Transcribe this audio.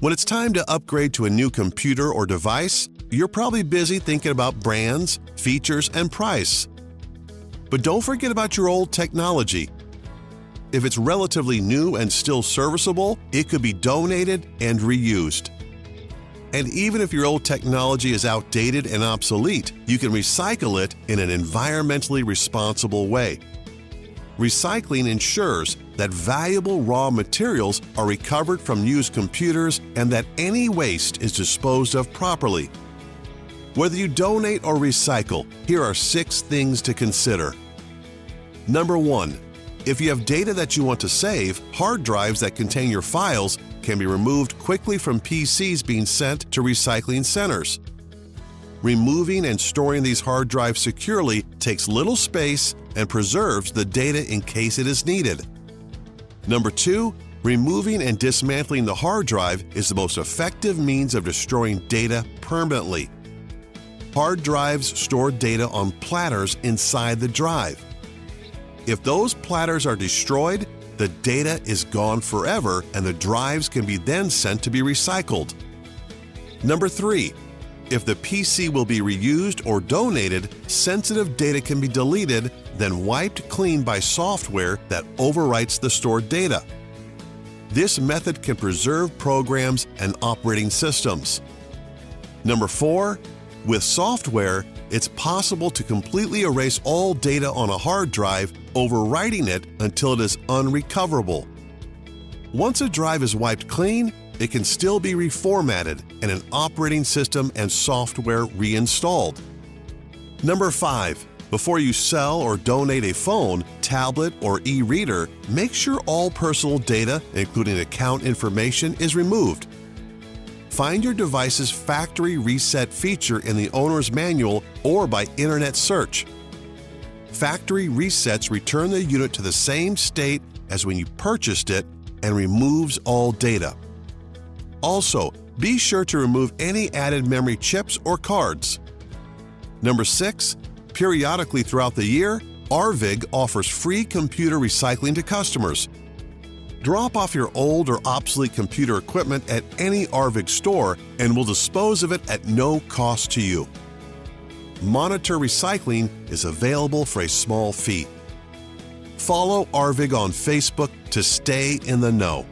When it's time to upgrade to a new computer or device, you're probably busy thinking about brands, features, and price. But don't forget about your old technology. If it's relatively new and still serviceable, it could be donated and reused. And even if your old technology is outdated and obsolete, you can recycle it in an environmentally responsible way. Recycling ensures that valuable raw materials are recovered from used computers and that any waste is disposed of properly. Whether you donate or recycle, here are 6 things to consider. Number 1. If you have data that you want to save, hard drives that contain your files can be removed quickly from PCs being sent to recycling centers. Removing and storing these hard drives securely takes little space and preserves the data in case it is needed. Number 2, removing and dismantling the hard drive is the most effective means of destroying data permanently. Hard drives store data on platters inside the drive. If those platters are destroyed, the data is gone forever and the drives can be then sent to be recycled. Number 3, if the PC will be reused or donated, sensitive data can be deleted, then wiped clean by software that overwrites the stored data. This method can preserve programs and operating systems. Number 4, with software, it's possible to completely erase all data on a hard drive, overwriting it until it is unrecoverable. Once a drive is wiped clean, it can still be reformatted and an operating system and software reinstalled. Number 5. Before you sell or donate a phone, tablet, or e-reader, make sure all personal data, including account information, is removed. Find your device's factory reset feature in the owner's manual or by internet search. Factory resets return the unit to the same state as when you purchased it and removes all data. Also, be sure to remove any added memory chips or cards. Number 6. Periodically throughout the year, Arvig offers free computer recycling to customers. Drop off your old or obsolete computer equipment at any Arvig store and we'll dispose of it at no cost to you. Monitor Recycling is available for a small fee. Follow Arvig on Facebook to stay in the know.